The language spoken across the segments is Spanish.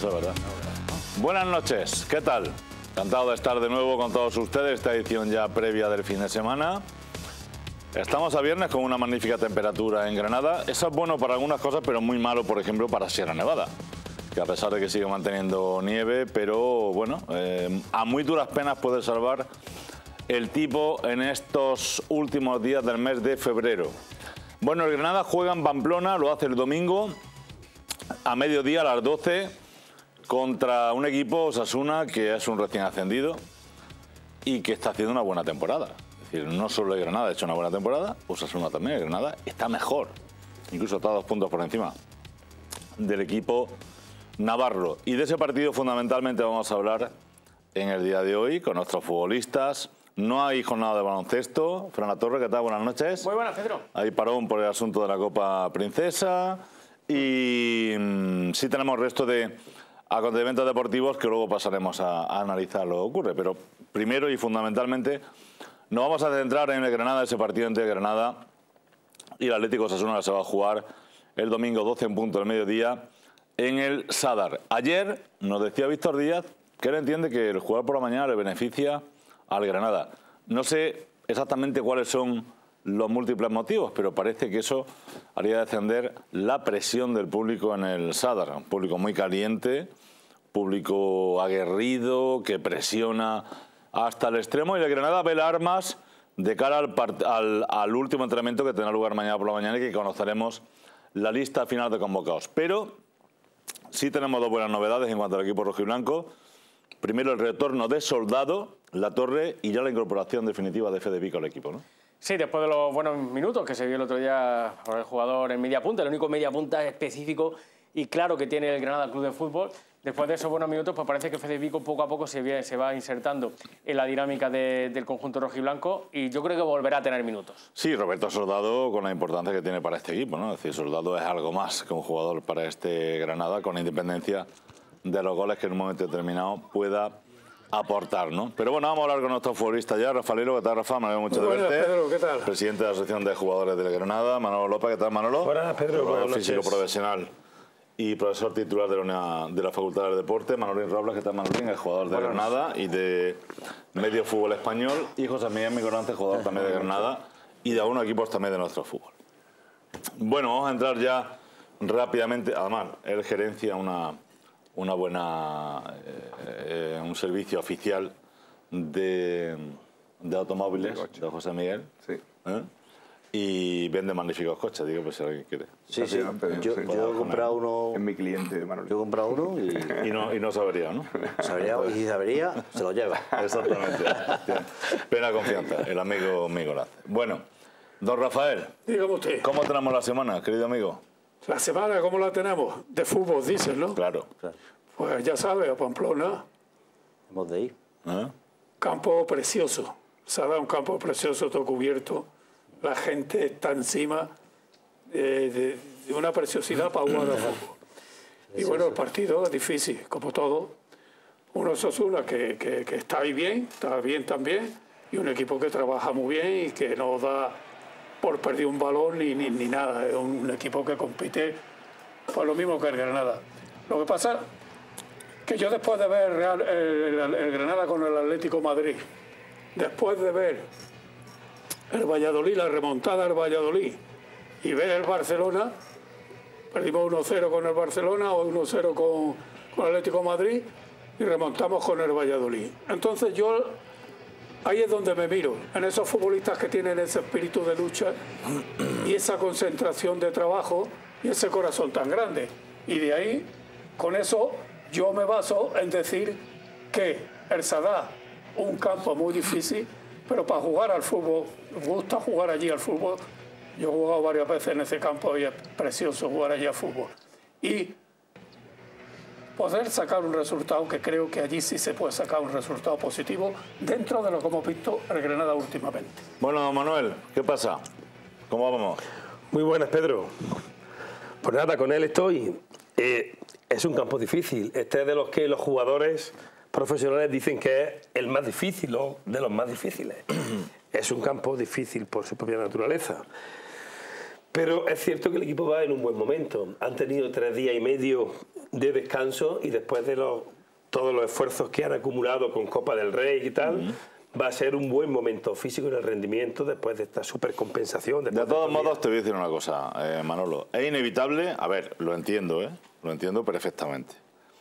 eso es verdad. Buenas noches, ¿qué tal? Encantado de estar de nuevo con todos ustedes, esta edición ya previa del fin de semana. Estamos a viernes con una magnífica temperatura en Granada. Eso es bueno para algunas cosas, pero muy malo, por ejemplo, para Sierra Nevada, que a pesar de que sigue manteniendo nieve, pero bueno, a muy duras penas puede salvar el tipo en estos últimos días del mes de febrero. Bueno, el Granada juega en Pamplona, lo hace el domingo a mediodía, a las 12, contra un equipo, Osasuna, que es un recién ascendido y que está haciendo una buena temporada. Es decir, no solo el Granada ha hecho una buena temporada, Osasuna también, el Granada está mejor, incluso está a 2 puntos por encima del equipo navarro. Y de ese partido fundamentalmente vamos a hablar en el día de hoy con nuestros futbolistas. No hay jornada de baloncesto. Fran Torre, ¿qué tal? Buenas noches. Muy buenas, Pedro. Hay parón por el asunto de la Copa Princesa y sí tenemos resto de acontecimientos deportivos que luego pasaremos a analizar lo que ocurre. Pero primero y fundamentalmente nos vamos a centrar en el Granada, ese partido entre Granada y el Atlético Osasuna, que se va a jugar el domingo 12 en punto del mediodía en el Sadar. Ayer nos decía Víctor Díaz que él entiende que el jugar por la mañana le beneficia al Granada. No sé exactamente cuáles son los múltiples motivos, pero parece que eso haría descender la presión del público en el Sadar. Un público muy caliente, público aguerrido, que presiona hasta el extremo, y el Granada ve las armas de cara al último entrenamiento que tendrá lugar mañana por la mañana y que conoceremos la lista final de convocados. Pero sí tenemos dos buenas novedades en cuanto al equipo rojiblanco. Primero, el retorno de Soldado, Latorre, y ya la incorporación definitiva de Fede Vico al equipo, ¿no? Sí, después de los buenos minutos que se vio el otro día por el jugador en media punta, el único media punta específico y claro que tiene el Granada Club de Fútbol. Después de esos buenos minutos, pues parece que Fede Vico poco a poco se va insertando en la dinámica del conjunto rojiblanco y yo creo que volverá a tener minutos. Sí, Roberto Soldado, con la importancia que tiene para este equipo, ¿no? Es decir, Soldado es algo más que un jugador para este Granada, con independencia de los goles que en un momento determinado pueda aportar, ¿no? Pero bueno, vamos a hablar con nuestro futbolista ya. Rafaelero, ¿qué tal, Rafa? Me alegro mucho de verte. Pedro, ¿qué tal? Presidente de la Asociación de Jugadores del Granada. Manolo López, ¿qué tal, Manolo? Buenas, Pedro. Físico profesional y profesor titular de la Facultad de Deporte. Manolín Robles, ¿qué tal, Manolín? El jugador de Granada y de medio fútbol español. Y José Miguel Micorance, jugador también de Granada y de algunos equipos también de nuestro fútbol. Bueno, vamos a entrar ya rápidamente. Además, él gerencia un servicio oficial de automóviles de José Miguel. Sí. Y vende magníficos coches, digo, pues si alguien quiere. Sí, sí. Yo he comprado uno. Es mi cliente, Manuel. Yo he comprado uno y no sabería, ¿no? y si sabría, se lo lleva. Exactamente. Plena confianza, el amigo Micolaz. Bueno, don Rafael. Dígame usted. ¿Cómo tenemos la semana, querido amigo? La semana, ¿cómo la tenemos? De fútbol, dicen, ¿no? Claro. Pues ya sabes, a Pamplona. Hemos de ir. Campo precioso. Se ha dado un campo precioso, todo cubierto. La gente está encima de una preciosidad para jugar al fútbol. Y bueno, el partido es difícil, como todo. Uno Osasuna que está ahí bien, está bien también, y un equipo que trabaja muy bien y que no da por perder un balón ni nada. Es un equipo que compite por lo mismo que el Granada. Lo que pasa que yo después de ver el Granada con el Atlético Madrid, después de ver el Valladolid, la remontada del Valladolid, y ver el Barcelona, perdimos 1-0 con el Barcelona o 1-0 con el Atlético Madrid y remontamos con el Valladolid. Entonces yo, ahí es donde me miro, en esos futbolistas que tienen ese espíritu de lucha y esa concentración de trabajo y ese corazón tan grande. Y de ahí, con eso, yo me baso en decir que el Sadar, un campo muy difícil, pero para jugar al fútbol, me gusta jugar allí al fútbol. Yo he jugado varias veces en ese campo y es precioso jugar allí al fútbol. Y poder sacar un resultado, que creo que allí sí se puede sacar un resultado positivo dentro de lo que hemos visto el Granada últimamente. Bueno, don Manuel, ¿qué pasa? ¿Cómo vamos? Muy buenas, Pedro. Pues nada, con él estoy. Es un campo difícil. Este es de los que los jugadores profesionales dicen que es el más difícil o de los más difíciles. Es un campo difícil por su propia naturaleza. Pero es cierto que el equipo va en un buen momento. Han tenido 3 días y medio de descanso y después de todos los esfuerzos que han acumulado con Copa del Rey y tal, va a ser un buen momento físico en el rendimiento después de esta supercompensación. De todos modos, te voy a decir una cosa, Manolo. Es inevitable, a ver, lo entiendo, lo entiendo perfectamente,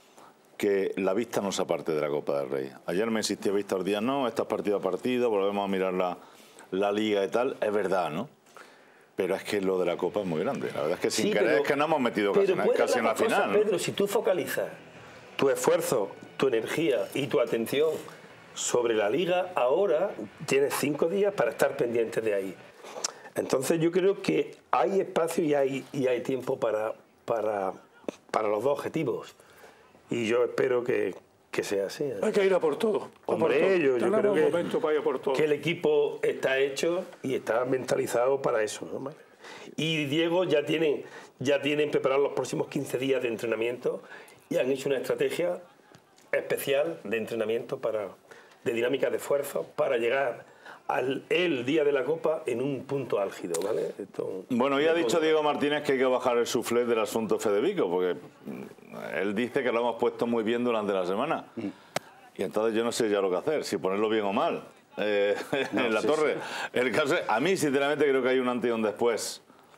que la vista no se aparte de la Copa del Rey. Ayer me insistía Víctor Díaz, no, estás partido a partido, volvemos a mirar la Liga y tal. Es verdad, ¿no? Pero es que lo de la Copa es muy grande. La verdad es que sin querer es que no hemos metido casi en la final, ¿no? Pedro, si tú focalizas tu esfuerzo, tu energía y tu atención sobre la Liga, ahora tienes 5 días para estar pendiente de ahí. Entonces yo creo que hay espacio y hay tiempo para los dos objetivos. Y yo espero que sea así. Hay que ir a por todo. Hombre, yo creo que el equipo está hecho y está mentalizado para eso, ¿no? Y Diego ya tienen preparados los próximos 15 días de entrenamiento y han hecho una estrategia especial de entrenamiento de dinámica de esfuerzo para llegar el día de la Copa en un punto álgido, ¿vale? Bueno, ya ha dicho Diego Martínez que hay que bajar el suflé del asunto Fede Vico, porque él dice que lo hemos puesto muy bien durante la semana. Y entonces yo no sé ya lo que hacer, si ponerlo bien o mal en la torre. Sí. El caso es, a mí sinceramente creo que hay un antes y un después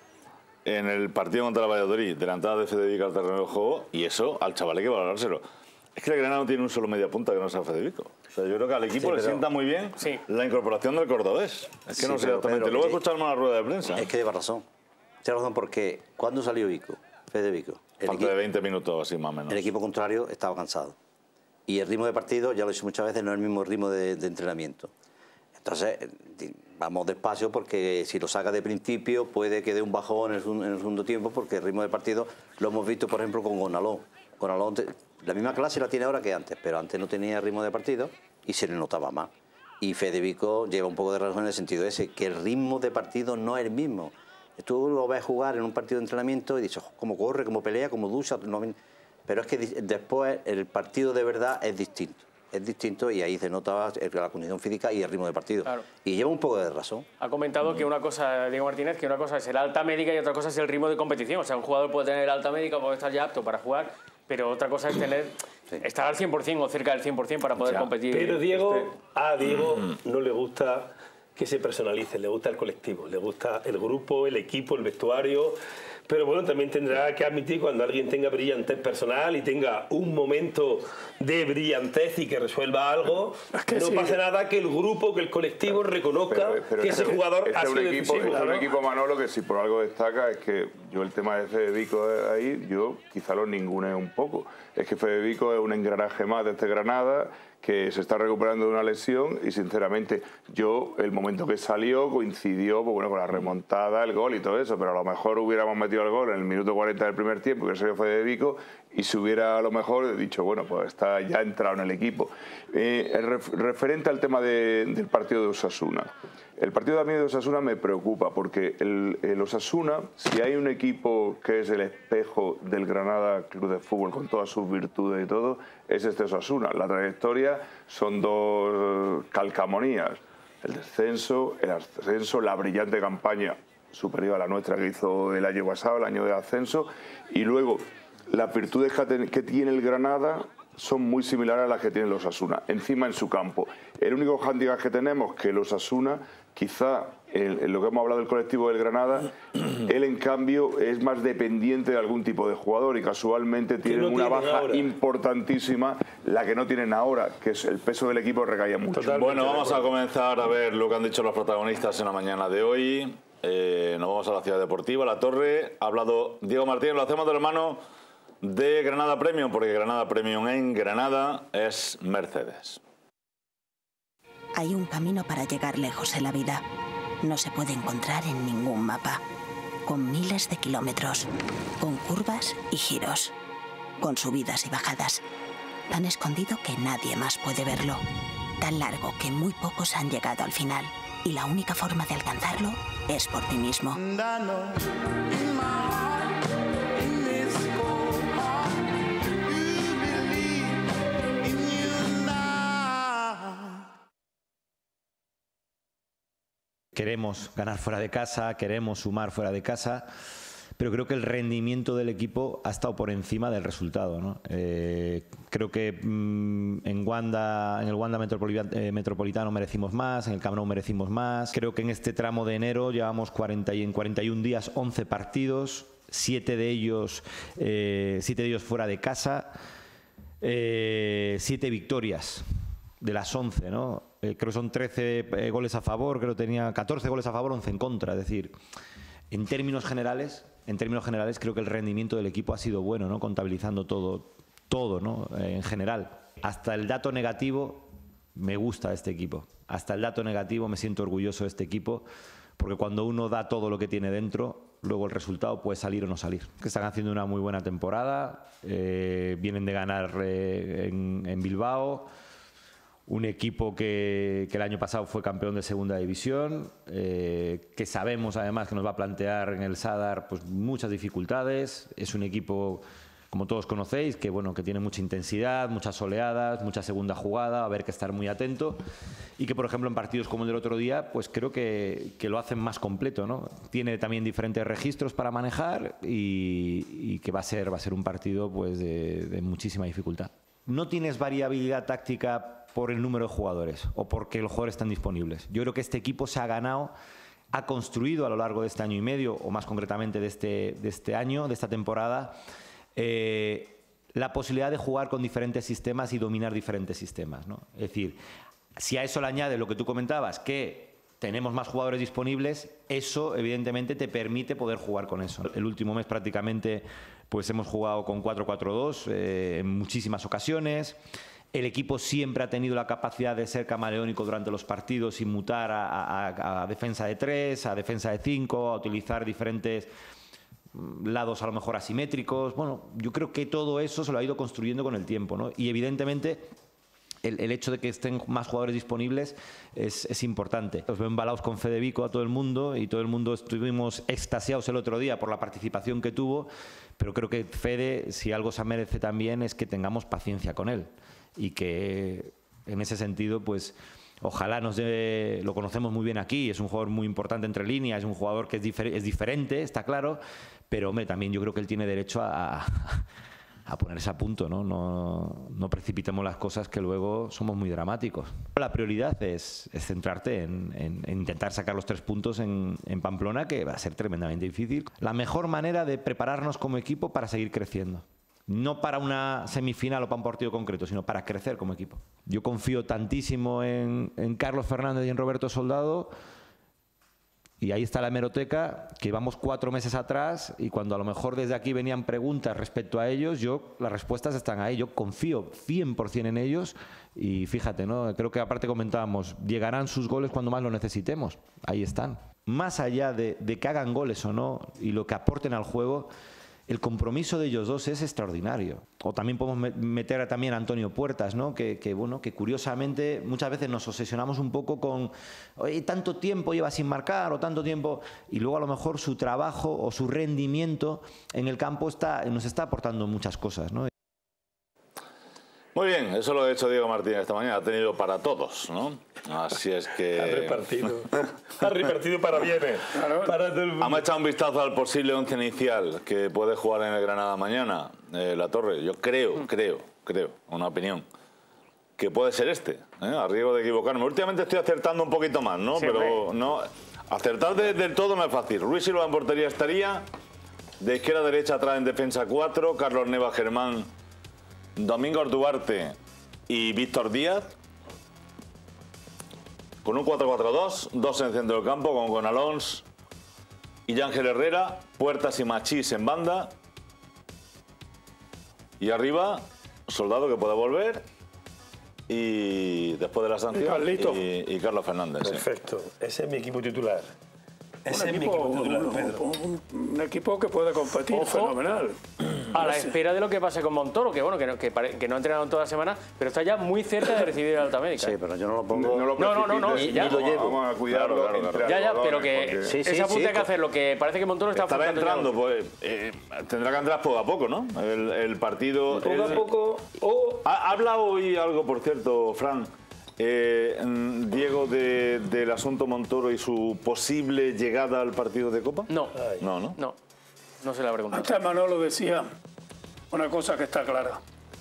en el partido contra el Valladolid, de la entrada de Fede Vico al terreno de juego, y eso al chaval hay que valorárselo. Es que el Granada no tiene un solo media punta que no sea Fede Vico. O sea, yo creo que al equipo le sienta muy bien la incorporación del cordobés. Es que no sé exactamente. Luego escucharme la rueda de prensa. Es que lleva razón. Tiene razón porque ¿cuándo salió Vico? Fede Vico. Falta de 20 minutos así más o menos. El equipo contrario estaba cansado. Y el ritmo de partido, ya lo he dicho muchas veces, no es el mismo ritmo de entrenamiento. Entonces, vamos despacio porque si lo saca de principio puede que dé un bajón en el segundo tiempo porque el ritmo de partido lo hemos visto, por ejemplo, con Gonalón. Gonalón, la misma clase la tiene ahora que antes, pero antes no tenía ritmo de partido y se le notaba más. Y Fede Vico lleva un poco de razón en el sentido ese, que el ritmo de partido no es el mismo. Tú lo ves jugar en un partido de entrenamiento y dices, cómo corre, cómo pelea, cómo ducha, pero es que después el partido de verdad es distinto. Es distinto y ahí se nota la condición física y el ritmo de partido. Claro. Y lleva un poco de razón. Ha comentado que una cosa, Diego Martínez, que una cosa es el alta médica y otra cosa es el ritmo de competición. O sea, un jugador puede tener alta médica, puede estar ya apto para jugar, pero otra cosa es estar al 100% o cerca del 100% para poder competir. Pero Diego, a Diego no le gusta que se personalice, le gusta el colectivo, le gusta el grupo, el equipo, el vestuario. Pero bueno, también tendrá que admitir cuando alguien tenga brillantez personal y tenga un momento de brillantez y que resuelva algo, no pasa nada que el grupo, que el colectivo reconozca que ese jugador ha sido decisivo. Es un equipo, Manolo, que si por algo destaca es que yo el tema de Fede Vico ahí, yo quizá lo ninguné un poco. Es que Fede Vico es un engranaje más de este Granada que se está recuperando de una lesión y sinceramente yo el momento que salió coincidió pues, bueno, con la remontada, el gol y todo eso, pero a lo mejor hubiéramos metido el gol en el minuto 40 del primer tiempo, que salió Fede Vico, y se hubiera a lo mejor dicho, bueno, pues está ya entrado en el equipo. Referente al tema del partido de Osasuna. El partido también de Osasuna me preocupa porque el Osasuna, si hay un equipo que es el espejo del Granada Club de Fútbol con todas sus virtudes y todo, es este Osasuna. La trayectoria son dos calcamonías. El descenso, el ascenso, la brillante campaña superior a la nuestra que hizo el año pasado, el año del ascenso, y luego las virtudes que tiene el Granada son muy similares a las que tiene el Osasuna, encima en su campo. El único hándicap que tenemos es que el Osasuna, quizá en lo que hemos hablado del colectivo del Granada, él en cambio es más dependiente de algún tipo de jugador y casualmente tienen una baja importantísima, la que no tienen ahora, que es el peso del equipo recaía mucho. Bueno, vamos a comenzar a ver lo que han dicho los protagonistas en la mañana de hoy. Nos vamos a la ciudad deportiva, La Torre. Ha hablado Diego Martínez, lo hacemos de la mano de Granada Premium, porque Granada Premium en Granada es Mercedes. Hay un camino para llegar lejos en la vida. No se puede encontrar en ningún mapa. Con miles de kilómetros, con curvas y giros, con subidas y bajadas. Tan escondido que nadie más puede verlo. Tan largo que muy pocos han llegado al final. Y la única forma de alcanzarlo es por ti mismo. queremos ganar fuera de casa, queremos sumar fuera de casa, pero creo que el rendimiento del equipo ha estado por encima del resultado, ¿no? Creo que en el Wanda Metropolitano merecimos más, en el Camp Nou merecimos más. Creo que en este tramo de enero llevamos 41 días, 11 partidos, 7 de ellos fuera de casa, 7 victorias de las 11, ¿no? Creo que son 13 goles a favor, creo que tenía 14 goles a favor, 11 en contra. Es decir, en términos generales creo que el rendimiento del equipo ha sido bueno, ¿no? Contabilizando todo, ¿no? En general. Hasta el dato negativo me gusta este equipo. Hasta el dato negativo me siento orgulloso de este equipo, porque cuando uno da todo lo que tiene dentro, luego el resultado puede salir o no salir. Que están haciendo una muy buena temporada, vienen de ganar en Bilbao, un equipo que el año pasado fue campeón de segunda división, que sabemos además que nos va a plantear en el Sadar pues muchas dificultades. Es un equipo, como todos conocéis, que bueno, que tiene mucha intensidad, muchas oleadas, mucha segunda jugada, va a haber que estar muy atento, y que por ejemplo en partidos como el del otro día pues creo que lo hacen más completo, ¿no? Tiene también diferentes registros para manejar y que va a ser un partido pues de muchísima dificultad. No tienes variabilidad táctica por el número de jugadores o porque los jugadores están disponibles. Yo creo que este equipo se ha ganado, ha construido a lo largo de este año y medio, o más concretamente de este año, de esta temporada, la posibilidad de jugar con diferentes sistemas y dominar diferentes sistemas, ¿no? Es decir, si a eso le añades lo que tú comentabas, que tenemos más jugadores disponibles, eso evidentemente te permite poder jugar con eso. El último mes prácticamente pues hemos jugado con 4-4-2 en muchísimas ocasiones. El equipo siempre ha tenido la capacidad de ser camaleónico durante los partidos y mutar a defensa de 3, a defensa de 5, a utilizar diferentes lados a lo mejor asimétricos. Bueno, yo creo que todo eso se lo ha ido construyendo con el tiempo, ¿no? Y evidentemente el hecho de que estén más jugadores disponibles es importante. Os veo embalados con Fede Vico a todo el mundo, y todo el mundo estuvimos extasiados el otro día por la participación que tuvo, pero creo que Fede, si algo se merece también, es que tengamos paciencia con él, y que en ese sentido pues ojalá lo conocemos muy bien aquí, es un jugador muy importante entre líneas, es un jugador que es diferente, está claro, pero hombre, también yo creo que él tiene derecho a ponerse a punto, ¿no? No precipitemos las cosas, que luego somos muy dramáticos. La prioridad es centrarte en intentar sacar los 3 puntos en Pamplona, que va a ser tremendamente difícil. La mejor manera de prepararnos como equipo para seguir creciendo. No para una semifinal o para un partido concreto, sino para crecer como equipo. Yo confío tantísimo en Carlos Fernández y en Roberto Soldado, y ahí está la hemeroteca, que vamos 4 meses atrás, y cuando a lo mejor desde aquí venían preguntas respecto a ellos, las respuestas están ahí. Yo confío 100% en ellos, y fíjate, ¿no? Creo que aparte comentábamos, llegarán sus goles cuando más lo necesitemos. Ahí están. Más allá de que hagan goles o no, y lo que aporten al juego, el compromiso de ellos dos es extraordinario. O también podemos meter también a Antonio Puertas, ¿no? Que curiosamente muchas veces nos obsesionamos un poco con oye, tanto tiempo lleva sin marcar o tanto tiempo, y luego a lo mejor su trabajo o su rendimiento en el campo nos está aportando muchas cosas, ¿no? Muy bien, eso lo ha hecho Diego Martínez esta mañana, ha tenido para todos, ¿no? Así es que... Ha repartido para bienes. Para todo el mundo. Hemos echado un vistazo al posible once inicial que puede jugar en el Granada mañana, La Torre. Yo creo, una opinión, que puede ser a riesgo de equivocarme. Últimamente estoy acertando un poquito más, ¿no? Sí, pero no, acertar del todo no es fácil. Ruiz Silva en portería estaría, de izquierda a derecha atrás en defensa 4, Carlos Neva, Germán, Domingo Duarte y Víctor Díaz, con un 4-4-2, 2 en el centro del campo, con Alonso y Ángel Herrera, Puertas y Machís en banda, y arriba Soldado, que puede volver, y después de la sanción y Carlos Fernández. Perfecto, ese es mi equipo titular. Un equipo que puede competir. Ojo, fenomenal. A la espera de lo que pase con Montoro, que bueno, que no ha entrenado toda la semana, pero está ya muy cerca de recibir el Alta Médica. Sí, pero yo no lo pongo. Ni lo llevo. Vamos a cuidarlo. Ya, pero que ese apunte hay que hacerlo, que parece que Montoro estará entrando, pues tendrá que entrar poco a poco, ¿no? El partido. Poco a poco. Ha hablado hoy algo, por cierto, Fran, Diego, del asunto Montoro y su posible llegada al partido de Copa? No. No se la pregunta. Antes Manolo decía una cosa que está clara.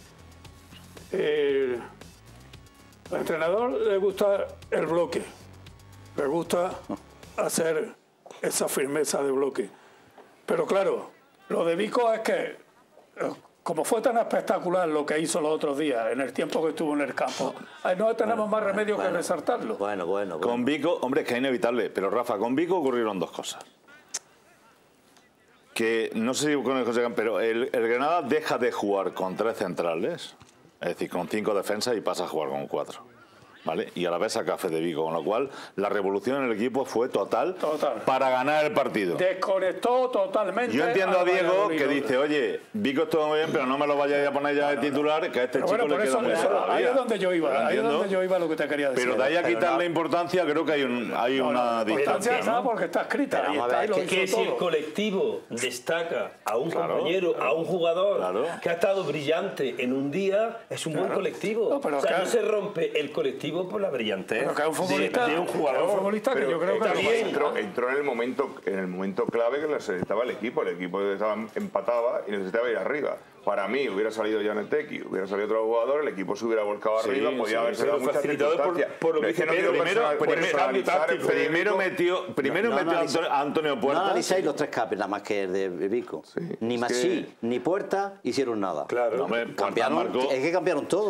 Al entrenador le gusta el bloque, le gusta hacer esa firmeza de bloque. Pero claro, lo de Vico es que, como fue tan espectacular lo que hizo los otros días, en el tiempo que estuvo en el campo, no tenemos más remedio que resaltarlo. Bueno. Con Vico, hombre, es que es inevitable, pero Rafa, con Vico ocurrieron dos cosas. Que no sé si con el José, pero el Granada deja de jugar con 3 centrales, es decir, con 5 defensas y pasa a jugar con 4. ¿Vale? Y a la vez saca a Fede Vico, con lo cual la revolución en el equipo fue total. Para ganar el partido. Desconectó totalmente. Yo entiendo a Diego que dice, oye, Vico estuvo muy bien, pero no me lo vayáis a poner ya de titular, que a este chico le queda mucho todavía. Ahí es donde yo iba, ahí es donde yo iba lo que te quería decir. Pero de ahí a quitarle importancia, creo que hay una distancia, ¿no? Porque está escrita. Que si el colectivo destaca a un compañero, a un jugador que ha estado brillante en un día, es un buen colectivo. O sea, no se rompe el colectivo por la brillantez que un futbolista, de un jugador. Un futbolista que yo creo que entró en el momento clave que necesitaba el equipo. El equipo empataba y necesitaba ir arriba. Para mí hubiera salido Janeteki, hubiera salido otro jugador, el equipo se hubiera volcado arriba, podía haberse dado mucha circunstancia. Por lo que dice Pedro, primero metió a Antonio Puerta. No analizáis los 3 capes, nada más que el de Vico. Ni Masí ni Puerta hicieron nada. Claro. Es que cambiaron todo.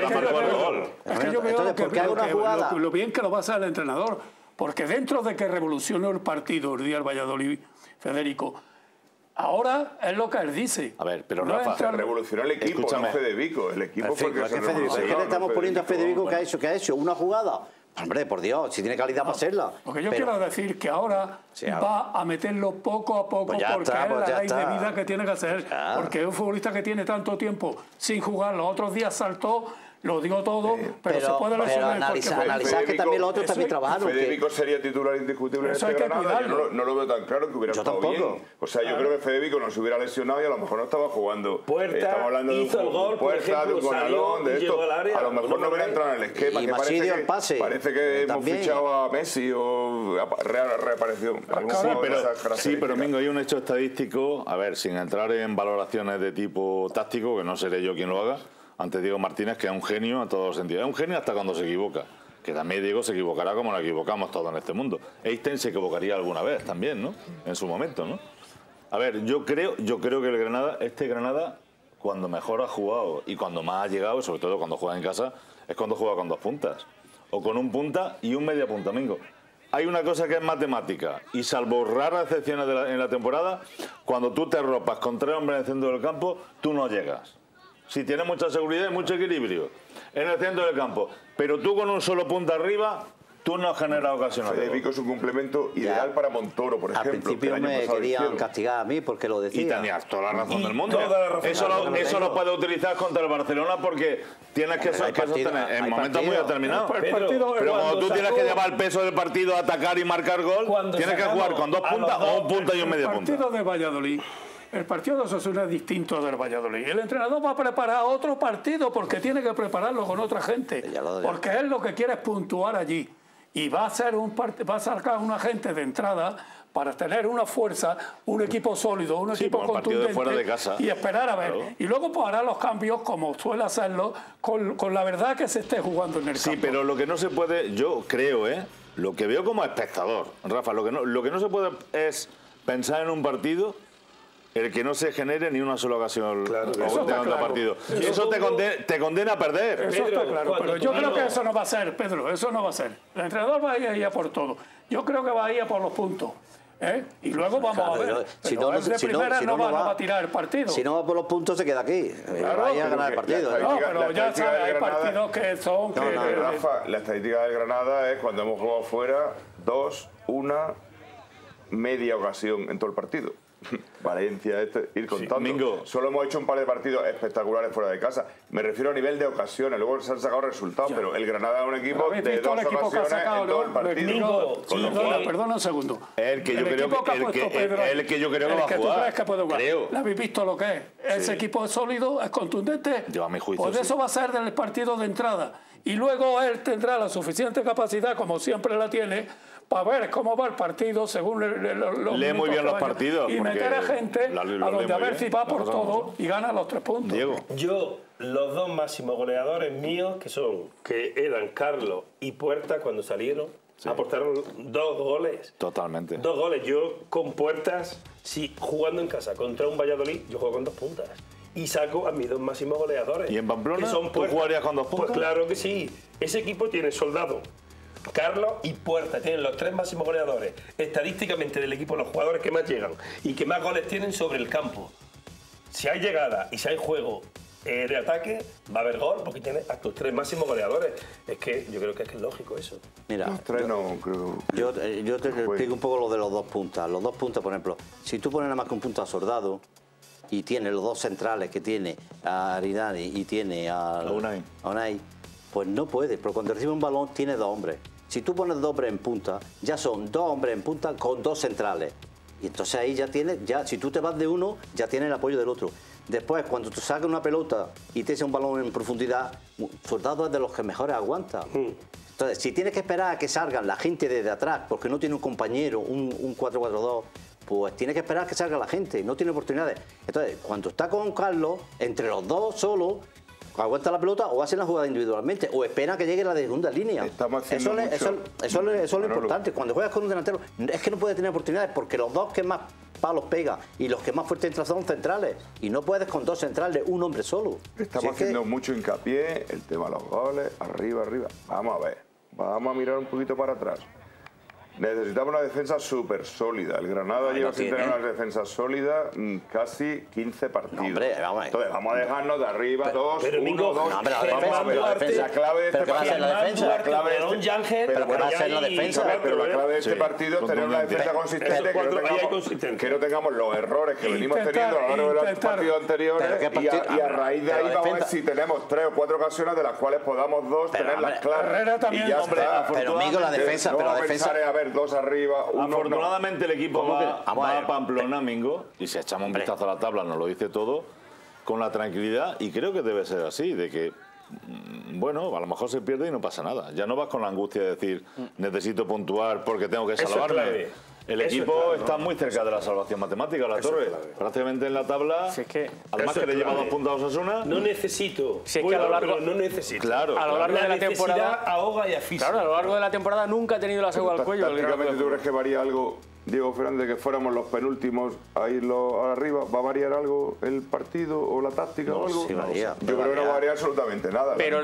Es que yo veo ¿por qué hago una jugada? Lo bien que lo va a hacer el entrenador, porque dentro de que revolucionó el partido el día del Valladolid, Federico, ahora es lo que él dice. A ver, pero Rafa, se revolucionó el equipo, no Fede Vico. El equipo fue que se revolucionó. ¿Qué le estamos poniendo a Fede Vico que ha hecho? ¿Una jugada? Hombre, por Dios, si tiene calidad para hacerla. Lo que yo quiero decir que ahora va a meterlo poco a poco, porque es la ley de vida que tiene que hacer. Porque es un futbolista que tiene tanto tiempo sin jugar, los otros días saltó, lo digo todo, pero se puede lesionar. Analizar que también los otros también trabajaron. Fede Vico sería titular indiscutible en este Granada. Yo no lo veo tan claro que hubiera estado bien. O sea, yo creo que Fede Vico no se hubiera lesionado y a lo mejor no estaba jugando. Puerta hizo el gol, por ejemplo, de un Gonalón, de esto. A lo mejor no hubiera entrado en el esquema. Y Masidio el pase. Parece que hemos fichado a Messi o reapareció. Sí, pero Mingo, hay un hecho estadístico, a ver, sin entrar en valoraciones de tipo táctico, que no seré yo quien lo haga, ante Diego Martínez, que es un genio en todos los sentidos. Es un genio hasta cuando se equivoca. Que también Diego se equivocará como nos equivocamos todos en este mundo. Einstein se equivocaría alguna vez también, ¿no? En su momento, ¿no? A ver, yo creo que este Granada, cuando mejor ha jugado y cuando más ha llegado, y sobre todo cuando juega en casa, es cuando juega con 2 puntas. O con un punta y un media punta, Mingo. Hay una cosa que es matemática, y salvo raras excepciones en la temporada, cuando tú te arropas con 3 hombres en el centro del campo, tú no llegas. Si tienes mucha seguridad y mucho equilibrio en el centro del campo, pero tú con un solo punta arriba, tú no generas ocasiones. Fede Vico es un complemento ideal para Montoro, por ejemplo. Al principio me querían castigar a mí porque lo decía. Y tenías toda la razón del mundo. Eso lo puedes utilizar contra el Barcelona porque tienes que sostener en momentos muy determinados. Pero cuando tú tienes que llevar el peso del partido a atacar y marcar gol, tienes que jugar con 2 puntas o un punta y un media punta. El partido de Valladolid. El partido de Osasuna es distinto del Valladolid. El entrenador va a preparar otro partido porque tiene que prepararlo con otra gente. Porque él lo que quiere es puntuar allí. Y va a sacar una gente de entrada para tener una fuerza, un equipo sólido, un equipo contundente fuera de casa. Y esperar a ver. Claro. Y luego pues hará los cambios como suele hacerlo con la verdad que se esté jugando en el campo. Sí, pero lo que no se puede, yo creo, lo que veo como espectador, Rafa, lo que no se puede es pensar en un partido el que no se genere ni una sola ocasión partido. Y eso te condena a perder. Eso está claro, pero yo creo que eso no va a ser, Pedro, eso no va a ser. El entrenador va a ir a por todo. Yo creo que va a ir a por los puntos. Y luego vamos a ver. Si no va a tirar el partido. Si no va por los puntos, se queda aquí. Va a ganar el partido. No, pero ya sabes, hay partidos que son... Rafa, la estadística del Granada es cuando hemos jugado fuera, 2, 1, media ocasión en todo el partido. Valencia, ir contando. Mingo. Solo hemos hecho un par de partidos espectaculares fuera de casa. Me refiero a nivel de ocasiones, luego se han sacado resultados, pero el Granada es un equipo de dos ocasiones en todo el partido. Perdona un segundo. El que yo creo que va a jugar. Creo. ¿Le habéis visto lo que es? Ese equipo es sólido, es contundente. Yo a mi juicio, Pues eso va a ser del partido de entrada. Y luego él tendrá la suficiente capacidad, como siempre la tiene, para ver cómo va el partido según los lee muy bien los partidos. Y meter a gente a donde a ver si va por todo y gana los 3 puntos. Diego. Yo, los dos máximos goleadores míos, que eran Carlos y Puerta, cuando salieron, aportaron 2 goles. Totalmente. 2 goles. Yo con Puertas, jugando en casa contra un Valladolid, yo juego con 2 puntas. Y saco a mis 2 máximos goleadores. ¿Y en Pamplona que son tú jugarías con 2 puntos? Pues claro que sí. Ese equipo tiene Soldado, Carlos y Puerta. Tienen los 3 máximos goleadores. Estadísticamente del equipo, los jugadores que más llegan y que más goles tienen sobre el campo. Si hay llegada y si hay juego de ataque, va a haber gol porque tiene a tus 3 máximos goleadores. Es que yo creo que es lógico eso. Mira, Los 3 no creo. yo te explico un poco lo de los 2 puntas. Los 2 puntas, por ejemplo, si tú pones nada más que un punta a Soldado y tiene los 2 centrales que tiene a Aridani y tiene a Unai, pues no puede, pero cuando recibe un balón tiene 2 hombres. Si tú pones 2 hombres en punta, ya son 2 hombres en punta con 2 centrales. Y entonces ahí ya tienes, si tú te vas de uno, ya tienes el apoyo del otro. Después, cuando tú sacas una pelota y te echa un balón en profundidad, Soldado es de los que mejores aguanta. Entonces, si tienes que esperar a que salgan la gente desde atrás, porque no tiene un compañero, un 4-4-2, pues tiene que esperar a que salga la gente, no tiene oportunidades. Entonces, cuando está con Carlos, entre los dos solo, aguanta la pelota o hacen la jugada individualmente o espera que llegue la de segunda línea. Eso es lo importante. Cuando juegas con un delantero, es que no puede tener oportunidades porque los 2 que más palos pega y los que más fuerte entran son centrales. Y no puedes con 2 centrales, un hombre solo. Estamos haciendo mucho hincapié el tema de los goles, arriba. Vamos a ver, vamos a mirar un poquito para atrás. Necesitamos una defensa súper sólida. El Granada lleva sin tener una defensa sólida casi 15 partidos. No, hombre, entonces vamos a dejarnos de arriba 2, 1, 2. Vamos a ver la defensa. La clave de este partido. La clave de este partido es tener una defensa consistente, que no tengamos los errores que venimos teniendo a lo largo de los partidos anteriores. Y a raíz de ahí vamos a ver si tenemos 3 o 4 ocasiones de las cuales podamos 2 tenerlas claras. Y ya está. Pero amigo, la defensa. 2 arriba, 1 afortunadamente el equipo va a Pamplona, Mingo, y si echamos un vistazo a la tabla nos lo dice todo, con la tranquilidad, y creo que debe ser así, de que, bueno, a lo mejor se pierde y no pasa nada. Ya no vas con la angustia de decir, necesito puntuar porque tengo que salvarme. El equipo está muy cerca de la salvación matemática, la Torre. Prácticamente en la tabla, además que le lleva 2 puntos a Osasuna. No necesito. Si es que a lo largo, no necesito. Claro, a lo largo de la temporada ahoga y asfixia. Claro, a lo largo de la temporada nunca ha tenido la soga al cuello. Tácticamente, ¿tú crees que varía algo, Diego Fernández, que fuéramos los penúltimos a irlo arriba? ¿Va a variar algo el partido o la táctica o algo? Sí, varía. Yo creo que no va a variar absolutamente nada. Pero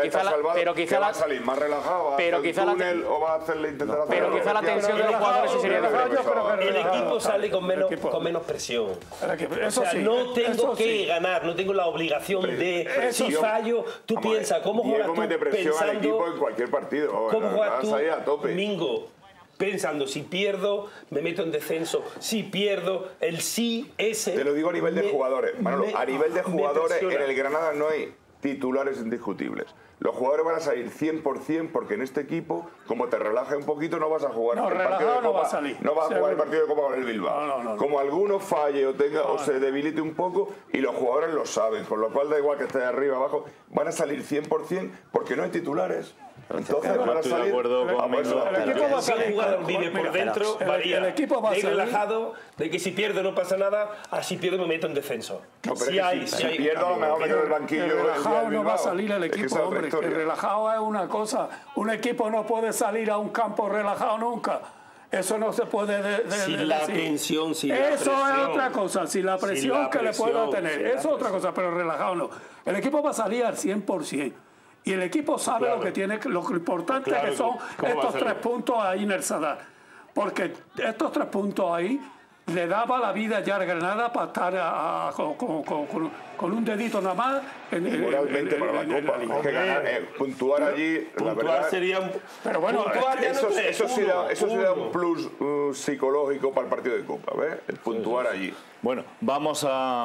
quizá va a salir más relajado, o va a hacerle intentar hacer. Pero quizá la tensión de los jugadores sí sería diferente. El equipo sale con menos presión. O sea, no tengo que ganar, no tengo la obligación de. Si fallo, tú piensas, ¿cómo juegas tú pensando? Equipo en cualquier partido. ¿Cómo juegas tú, Mingo? Pensando, si pierdo, me meto en descenso. Si pierdo, el sí ese. Te lo digo a nivel de jugadores. Manolo, a nivel de jugadores, en el Granada no hay titulares indiscutibles. Los jugadores van a salir 100% porque en este equipo, como te relaje un poquito, no vas a jugar el partido de Copa. No va a salir. No vas a jugar el partido de Copa con el Bilbao. No. Como alguno falle o se debilite un poco, y los jugadores lo saben, con lo cual da igual que esté arriba o abajo, van a salir 100% porque no hay titulares. Entonces van a salir. El equipo va a salir. El jugador vive por dentro, varía. El equipo va a salir relajado, de que si pierdo no pasa nada, así pierdo me meto en descenso. No, pero si pierdo, a lo mejor me quedo en el banquillo. Relajado no va a salir el equipo, hombre. Que relajado es una cosa. Un equipo no puede salir a un campo relajado nunca. Eso no se puede sin la tensión, sin la presión. Eso es otra cosa, sin la presión que le pueda tener. Eso es otra cosa, pero relajado no. El equipo va a salir al 100%. Y el equipo sabe lo que tiene, lo importante que son estos 3 puntos ahí en el Sadar. Porque estos 3 puntos ahí le daba la ya al Granada para estar con un dedito nada más moralmente para la Copa. Es que ganar, puntuar allí, la verdad, sería un... Pero bueno, eso sí da un plus psicológico para el partido de Copa, ¿ves? El puntuar allí. Bueno, vamos a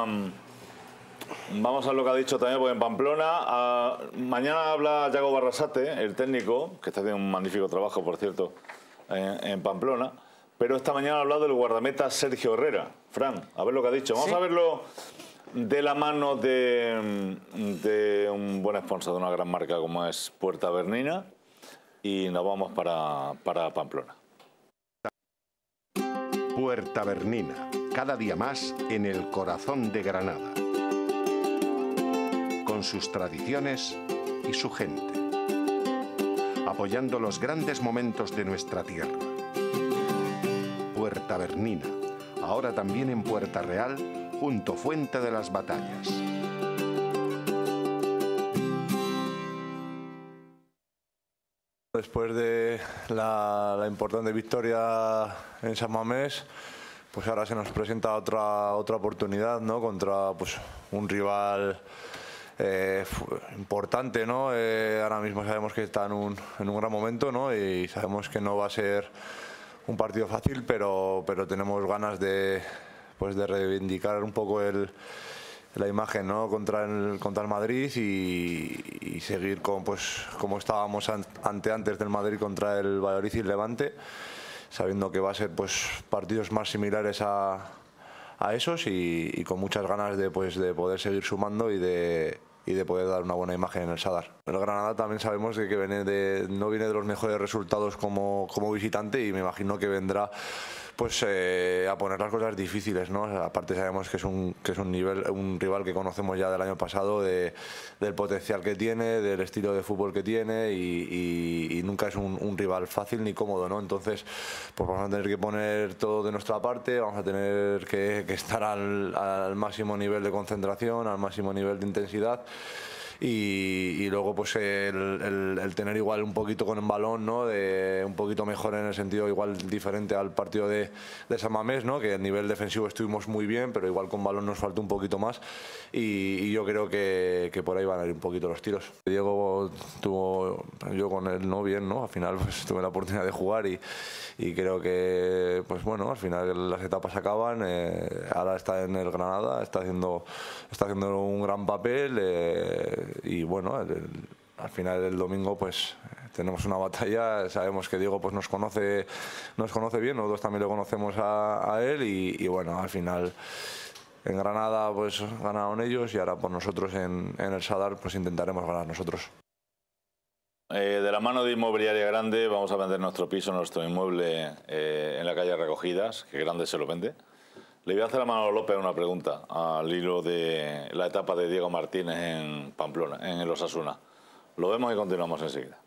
lo que ha dicho también, porque en Pamplona, mañana habla Yago Barrasate, el técnico, que está haciendo un magnífico trabajo, por cierto, en Pamplona, pero esta mañana ha hablado del guardameta Sergio Herrera. Fran, a ver lo que ha dicho. Vamos a verlo de la mano de un buen sponsor de una gran marca como es Puerta Bernina, y nos vamos para Pamplona. Puerta Bernina, cada día más en el corazón de Granada, con sus tradiciones y su gente, apoyando los grandes momentos de nuestra tierra. Puerta Bernina, ahora también en Puerta Real, junto Fuente de las Batallas. Después de la importante victoria en San Mamés, pues ahora se nos presenta otra oportunidad, ¿no? Contra pues, un rival importante, ¿no? Ahora mismo sabemos que está en un gran momento, ¿no? Y sabemos que no va a ser un partido fácil, pero tenemos ganas de reivindicar un poco la imagen, ¿no? contra el Madrid y seguir como estábamos antes del Madrid contra el Valladolid y el Levante, sabiendo que va a ser partidos más similares a esos y con muchas ganas de poder seguir sumando y de poder dar una buena imagen en el Sadar. El Granada también sabemos que no viene de los mejores resultados como visitante, y me imagino que vendrá a poner las cosas difíciles, ¿no? Aparte sabemos que es un rival que conocemos ya del año pasado, del potencial que tiene, del estilo de fútbol que tiene, y nunca es un rival fácil ni cómodo, ¿no? Entonces pues vamos a tener que poner todo de nuestra parte, vamos a tener que estar al máximo nivel de concentración, al máximo nivel de intensidad. Y luego el tener igual un poquito con el balón, ¿no? Un poquito mejor en el sentido igual diferente al partido de San Mamés, ¿no? Que a nivel defensivo estuvimos muy bien, pero igual con balón nos faltó un poquito más, y yo creo que por ahí van a ir un poquito los tiros. Diego yo con él bien, ¿no? Al final tuve la oportunidad de jugar y creo que al final las etapas acaban. Ahora está en el Granada, está haciendo un gran papel, y bueno, al final del domingo tenemos una batalla. Sabemos que Diego nos conoce bien, nosotros también lo conocemos a él, y bueno, al final en Granada ganaron ellos, y ahora por nosotros en el Sadar intentaremos ganar nosotros. De la mano de Inmobiliaria Grande vamos a vender nuestro piso, nuestro inmueble en la calle Recogidas, que Grande se lo vende. Le voy a hacer a Manolo López una pregunta al hilo de la etapa de Diego Martínez en Pamplona, en el Osasuna. Lo vemos y continuamos enseguida.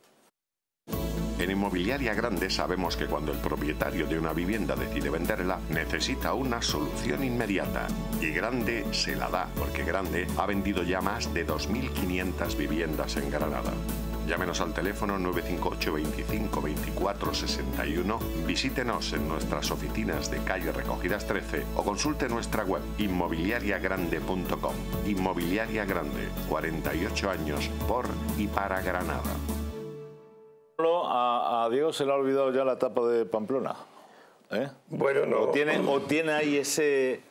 En Inmobiliaria Grande sabemos que cuando el propietario de una vivienda decide venderla, necesita una solución inmediata. Y Grande se la da, porque Grande ha vendido ya más de 2.500 viviendas en Granada. Llámenos al teléfono 958 25 24 61, visítenos en nuestras oficinas de calle Recogidas 13 o consulte nuestra web inmobiliariagrande.com. Inmobiliaria Grande, 48 años por y para Granada. A Diego se le ha olvidado ya la etapa de Pamplona, ¿eh? Bueno, no. O tiene ahí ese...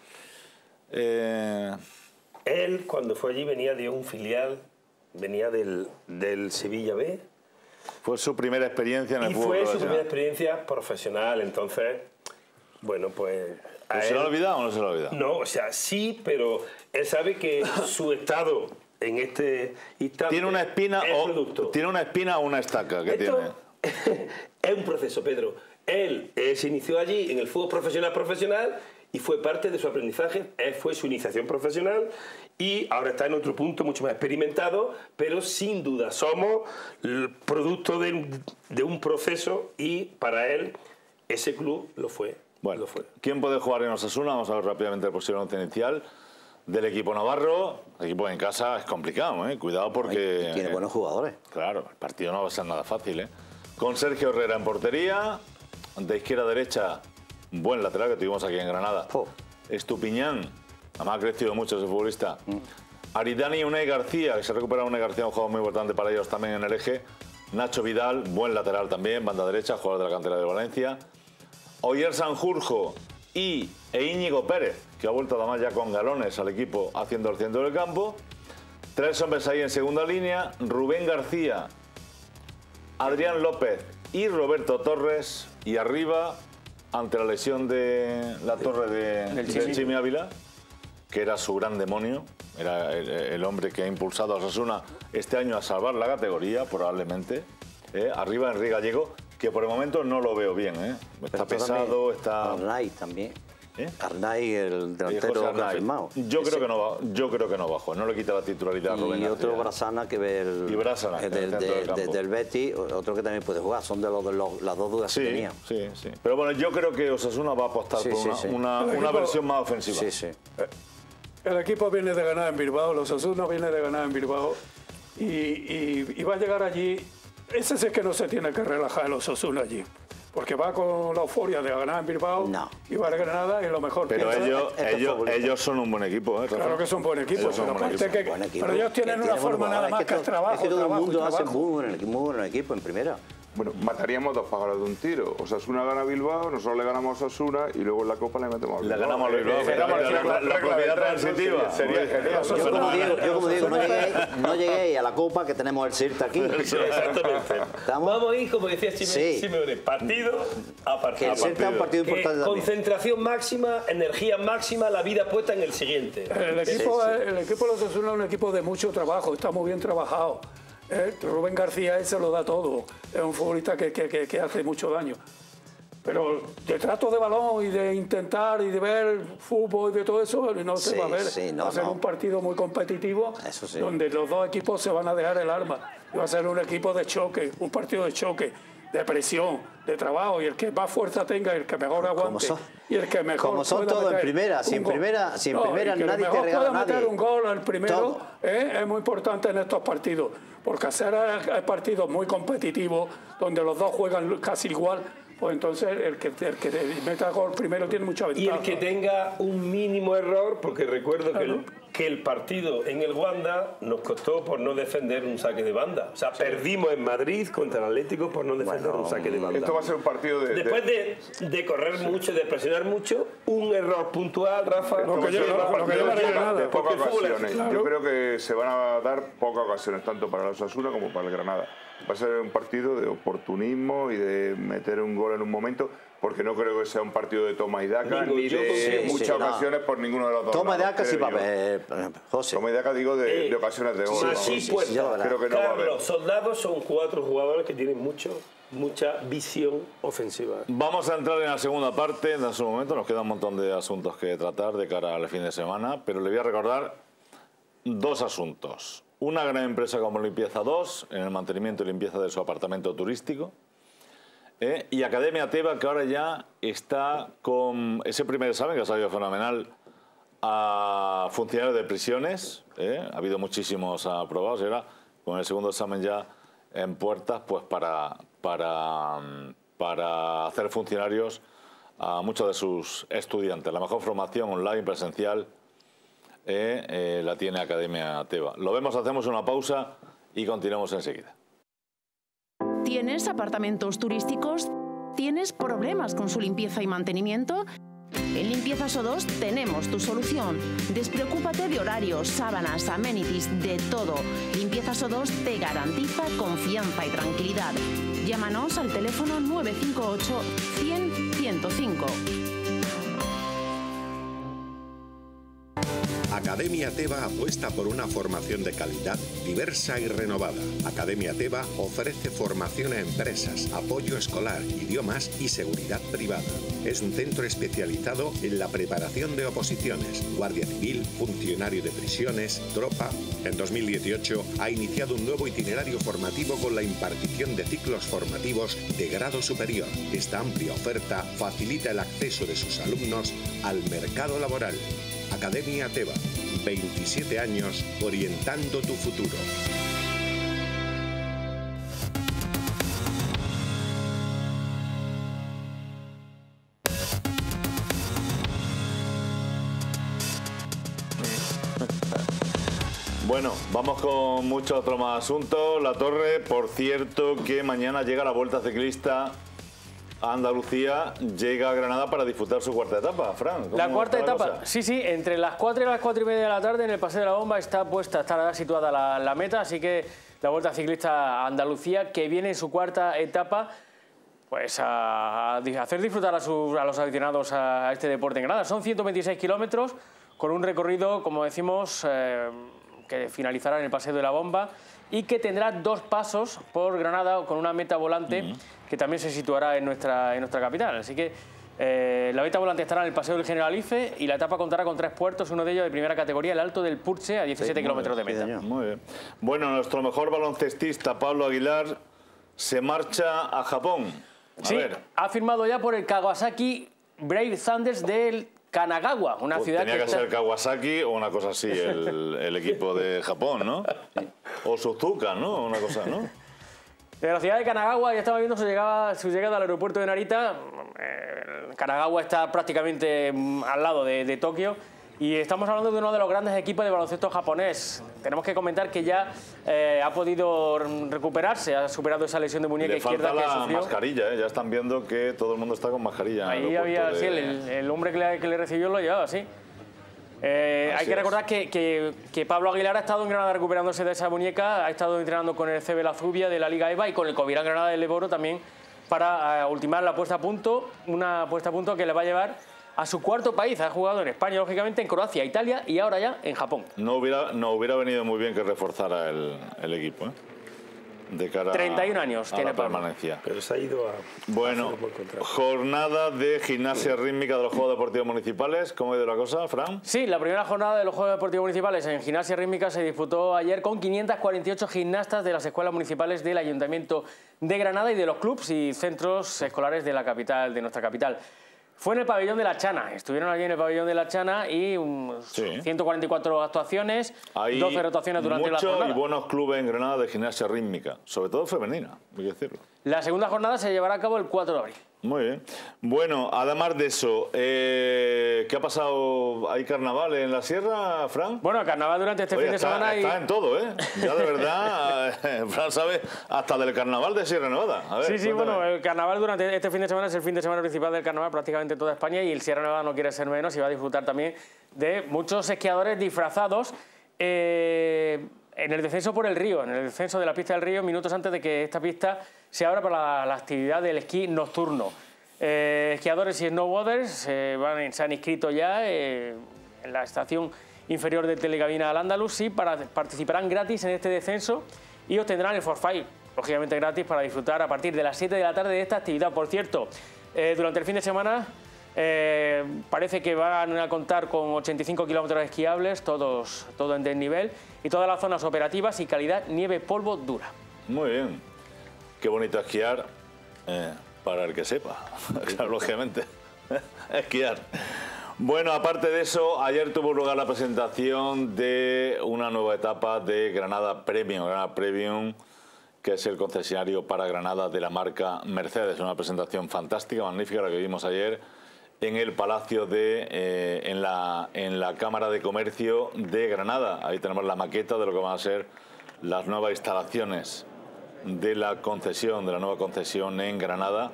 Él, cuando fue allí, venía de un filial, venía del Sevilla B. Fue su primera experiencia en el fútbol profesional. Y fue su primera experiencia profesional, entonces, bueno, ¿Se lo ha olvidado o no se lo ha olvidado? No, o sea, sí, pero él sabe que su estado en este instante ¿Tiene una espina tiene una espina o una estaca que Esto tiene? Es un proceso, Pedro. Él se inició allí en el fútbol profesional y fue parte de su aprendizaje, fue su iniciación profesional, y ahora está en otro punto mucho más experimentado, pero sin duda somos el producto de un proceso, y para él ese club lo fue. Bueno, ¿quién puede jugar en Osasuna? Vamos a ver rápidamente el posible once inicial del equipo navarro. El equipo en casa es complicado, ¿eh? Cuidado porque... Tiene buenos jugadores. Claro, el partido no va a ser nada fácil, ¿eh? Con Sergio Herrera en portería, de izquierda a derecha buen lateral que tuvimos aquí en Granada. Estupiñán, además ha crecido mucho ese futbolista. Aridani y Unai García, que se recupera Unai García, un jugador muy importante para ellos también en el eje. Nacho Vidal, buen lateral también, banda derecha, jugador de la cantera de Valencia. Oyer Sanjurjo e Íñigo Pérez, que ha vuelto además ya con galones al equipo haciendo el centro del campo. 3 hombres ahí en segunda línea, Rubén García, Adrián López y Roberto Torres. Y arriba, ante la lesión de la torre de Chimi Ávila, que era su gran demonio, era el hombre que ha impulsado a Osasuna este año a salvar la categoría, probablemente. Arriba Enrique Gallego, que por el momento no lo veo bien. Está pesado, está... Arnaiz también. Arnaiz, el delantero confirmado. Yo creo que no bajó, no le quita la titularidad a Rubén García. Y otro Brasana, que ve del Betis, otro que también puede jugar. Son de las dos dudas que tenía. Sí. Pero bueno, yo creo que Osasuna va a apostar por una versión más ofensiva. Sí. El equipo viene de ganar en Bilbao, los Osasuna viene de ganar en Bilbao y va a llegar allí. Ese sí que no se tiene que relajar el Osasuna allí, porque va con la euforia de ganar en Bilbao y va a Granada y lo mejor. Pero ellos son un buen equipo, ¿eh? Claro que son buen equipo, pero ellos tienen una forma nada más que el trabajo. Es que todo el mundo hace muy buen equipo en primera. Bueno, mataríamos 2 pájaros de un tiro. Osasuna gana a Bilbao, nosotros le ganamos a Osasuna y luego en la Copa le metemos a Bilbao. Le ganamos a Bilbao. La propiedad transitiva. Sería genial. Yo como digo, no lleguéis a la Copa, que tenemos el Sirta aquí. Exactamente. Vamos a ir, como decía Simeone, partido a partido. Que el Sirta es un partido importante también. Concentración máxima, energía máxima, la vida puesta en el siguiente. El equipo de Osasuna es un equipo de mucho trabajo, está muy bien trabajado. Rubén García se lo da todo, es un futbolista que hace mucho daño. Pero de trato de balón y de intentar y de ver fútbol y de todo eso no se va a ver. Va a ser un partido muy competitivo donde los dos equipos se van a dejar el arma. Y va a ser un equipo de choque, un partido de choque, de presión, de trabajo, y el que más fuerza tenga, el que mejor aguante y el que mejor como son todos en primera, si en primera nadie te regala nada. Meter un gol al primero es muy importante en estos partidos, porque hacer partidos muy competitivos donde los dos juegan casi igual, pues entonces el que meta gol primero tiene mucha ventaja. Y el que tenga un mínimo error, porque recuerdo que el partido en el Wanda nos costó por no defender un saque de banda. O sea, perdimos en Madrid contra el Atlético por no defender un saque de banda. Esto va a ser un partido después de correr mucho, de presionar mucho, un error puntual, Rafa. De pocas ocasiones. Yo creo que se van a dar pocas ocasiones, tanto para el Osasuna como para el Granada. Va a ser un partido de oportunismo y de meter un gol en un momento, porque no creo que sea un partido de toma y daca, ni de muchas ocasiones por ninguno de los dos. Toma y daca sí va a haber, José. Toma y daca digo de ocasiones de gol. Creo que no va a haber. Los Soldados son 4 jugadores que tienen mucha visión ofensiva. Vamos a entrar en la segunda parte. En su momento nos queda un montón de asuntos que tratar de cara al fin de semana, pero le voy a recordar 2 asuntos. Una gran empresa como Limpieza 2, en el mantenimiento y limpieza de su apartamento turístico. Y Academia Teba, que ahora ya está con ese primer examen que ha salido fenomenal a funcionarios de prisiones. Ha habido muchísimos aprobados y ahora con el segundo examen ya en puertas, pues para hacer funcionarios a muchos de sus estudiantes. La mejor formación online, presencial, la tiene Academia Teba. Lo vemos, hacemos una pausa y continuamos enseguida. ¿Tienes apartamentos turísticos? ¿Tienes problemas con su limpieza y mantenimiento? En Limpieza So2 tenemos tu solución. Despreocúpate de horarios, sábanas, amenities, de todo. Limpieza So2 te garantiza confianza y tranquilidad. Llámanos al teléfono 958 100 105. Academia Teba apuesta por una formación de calidad, diversa y renovada. Academia Teba ofrece formación a empresas, apoyo escolar, idiomas y seguridad privada. Es un centro especializado en la preparación de oposiciones, guardia civil, funcionario de prisiones, tropa. En 2018 ha iniciado un nuevo itinerario formativo con la impartición de ciclos formativos de grado superior. Esta amplia oferta facilita el acceso de sus alumnos al mercado laboral. Academia Teba, 27 años orientando tu futuro. Bueno, vamos con muchos otros más asuntos. La Torre, por cierto, que mañana llega la Vuelta Ciclista a Andalucía, llega a Granada para disfrutar su cuarta etapa. Fran, la cuarta etapa, sí, entre las 4 y las 4 y media de la tarde en el Paseo de la Bomba estará situada la meta, así que la Vuelta Ciclista a Andalucía, que viene en su cuarta etapa, pues a hacer disfrutar a los aficionados a este deporte en Granada. Son 126 kilómetros con un recorrido, como decimos, que finalizará en el Paseo de la Bomba y que tendrá 2 pasos por Granada con una meta volante que también se situará en nuestra capital. Así que la meta volante estará en el Paseo del Generalife y la etapa contará con 3 puertos, uno de ellos de primera categoría, el Alto del Purche, a 17 kilómetros de meta. Muy bien. Bueno, nuestro mejor baloncestista, Pablo Aguilar, se marcha a Japón. Ha firmado ya por el Kawasaki Brave Thunders del Kanagawa, una ciudad tenía que ser Kawasaki o una cosa así, el equipo de Japón, ¿no? O Suzuka, ¿no? Una cosa, ¿no? De la ciudad de Kanagawa ya estaba viendo su llegada al aeropuerto de Narita. Kanagawa está prácticamente al lado de Tokio. Y estamos hablando de uno de los grandes equipos de baloncesto japonés. Tenemos que comentar que ya ha podido recuperarse, ha superado esa lesión de muñeca izquierda que sufrió. La mascarilla, ya están viendo que todo el mundo está con mascarilla. Ahí había, sí, el hombre que le recibió lo llevaba, sí. Hay que recordar que Pablo Aguilar ha estado en Granada recuperándose de esa muñeca, ha estado entrenando con el CB La Zubia de la Liga EVA y con el Covirán Granada del Leboro también para ultimar la puesta a punto, una puesta a punto que le va a llevar a su cuarto país. Ha jugado en España, lógicamente, en Croacia, Italia y ahora ya en Japón. No hubiera venido muy bien que reforzara el equipo, ¿eh? De cara 31 años a tiene la permanencia. Pero se ha ido a... Bueno, jornada de gimnasia rítmica de los Juegos Deportivos Municipales. ¿Cómo ha ido la cosa, Fran? Sí, la primera jornada de los Juegos Deportivos Municipales en gimnasia rítmica se disputó ayer con 548 gimnastas de las escuelas municipales del Ayuntamiento de Granada y de los clubs y centros escolares de la capital, de nuestra capital. Fue en el pabellón de la Chana, estuvieron allí en el pabellón de la Chana y 144 actuaciones, 12 rotaciones durante la jornada. Muchos y buenos clubes en Granada de gimnasia rítmica, sobre todo femenina, hay que decirlo. La segunda jornada se llevará a cabo el 4 de abril. Muy bien. Bueno, además de eso, ¿qué ha pasado? ¿Hay carnaval en la sierra, Fran? Bueno, carnaval durante este fin de semana. Está en todo, ¿eh? Ya de verdad, Fran sabe hasta del carnaval de Sierra Nevada. A ver, sí, bueno, el carnaval durante este fin de semana es el fin de semana principal del carnaval prácticamente en toda España y el Sierra Nevada no quiere ser menos y va a disfrutar también de muchos esquiadores disfrazados en el descenso por el río, en el descenso de la pista del río, minutos antes de que esta pista se abra para la actividad del esquí nocturno. Esquiadores y snowboarders se han inscrito ya en la estación inferior de Telecabina Al-Ándalus y participarán gratis en este descenso y obtendrán el forfait, lógicamente gratis, para disfrutar a partir de las 7 de la tarde de esta actividad. Por cierto, durante el fin de semana parece que van a contar con 85 kilómetros esquiables, todo en desnivel, y todas las zonas operativas y calidad nieve polvo dura. Muy bien. Qué bonito esquiar, para el que sepa, claro, lógicamente, esquiar. Bueno, aparte de eso, ayer tuvo lugar la presentación de una nueva etapa de Granada Premium, que es el concesionario para Granada de la marca Mercedes. Una presentación fantástica, magnífica, la que vimos ayer en el Palacio en la Cámara de Comercio de Granada. Ahí tenemos la maqueta de lo que van a ser las nuevas instalaciones de la concesión, de la nueva concesión en Granada,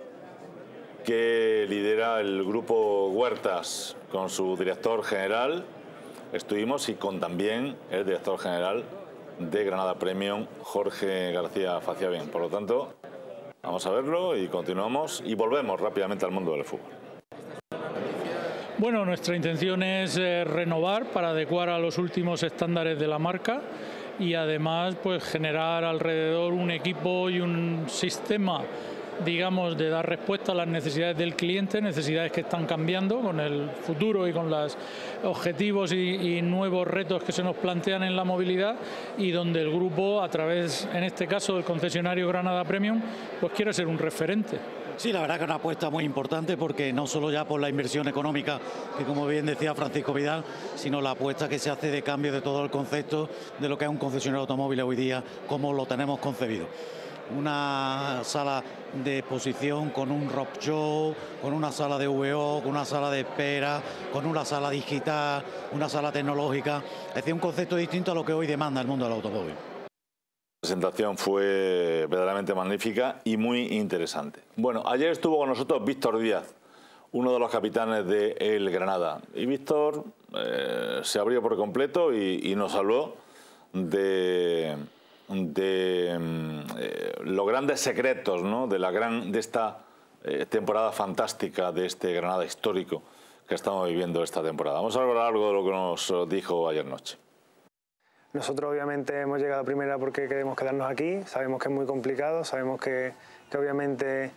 que lidera el grupo Huertas con su director general. Estuvimos y con también el director general de Granada Premium, Jorge García Faciabén. Por lo tanto, vamos a verlo y continuamos y volvemos rápidamente al mundo del fútbol. Bueno, nuestra intención es renovar para adecuar a los últimos estándares de la marca y además pues generar alrededor un equipo y un sistema, digamos, de dar respuesta a las necesidades del cliente, necesidades que están cambiando con el futuro y con los objetivos y nuevos retos que se nos plantean en la movilidad, y donde el grupo, a través, en este caso, del concesionario Granada Premium, pues quiere ser un referente. Sí, la verdad que es una apuesta muy importante, porque no solo ya por la inversión económica, que como bien decía Francisco Vidal, sino la apuesta que se hace de cambio de todo el concepto de lo que es un concesionario automóvil hoy día, como lo tenemos concebido. Una sala de exposición, con un rock show, con una sala de VO, con una sala de espera, con una sala digital, una sala tecnológica. Es decir, un concepto distinto a lo que hoy demanda el mundo del automóvil. La presentación fue verdaderamente magnífica y muy interesante. Bueno, ayer estuvo con nosotros Víctor Díaz, uno de los capitanes del Granada. Y Víctor se abrió por completo y nos habló de los grandes secretos, ¿no?, de esta temporada fantástica, de este Granada histórico que estamos viviendo esta temporada. Vamos a hablar algo de lo que nos dijo ayer noche. Nosotros obviamente hemos llegado a primera porque queremos quedarnos aquí, sabemos que es muy complicado, sabemos que obviamente